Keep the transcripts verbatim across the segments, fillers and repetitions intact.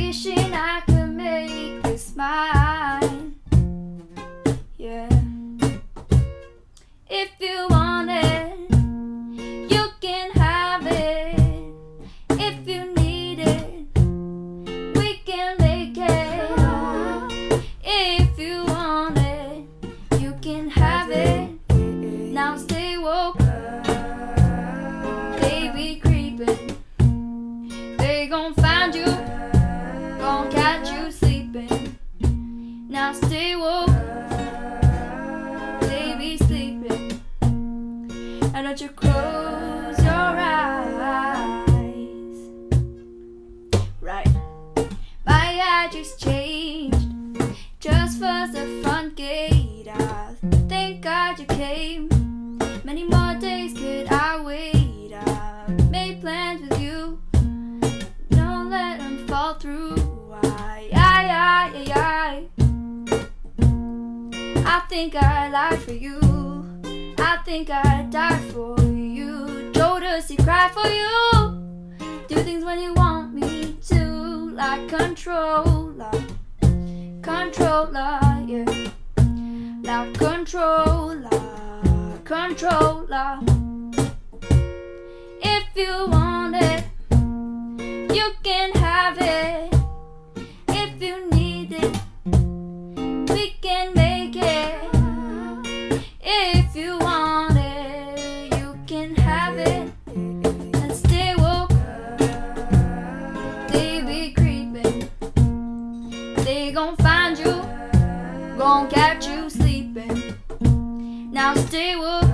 wishing I could make this mine. Yeah. If you want it, you can have it. If you need it, we can make it. Oh, if you want it, you can have it. Now stay woke, baby creeping. They gon' find you, gon' catch you sleeping. Now stay woke, baby sleeping. And don't you close your eyes. Right, my address changed just for the front gate. I thank God you came. Many more days could I wait. I made plans with you, don't let them fall through. I, I, I, I, I think I lied for you. I think I'd die for you. Jodeci cry for you. Do things when you want me to, like Controlla, Controlla, yeah. Like Controlla, Controlla. If you want it, you can have it. If you need it, we can make it. If you want it, you can have it. And stay woke, they be creeping. They gon' find you, gon' catch you sleeping. Now stay woke,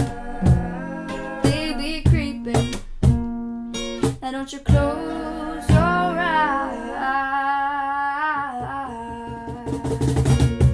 they be creeping. Now don't you close your eyes.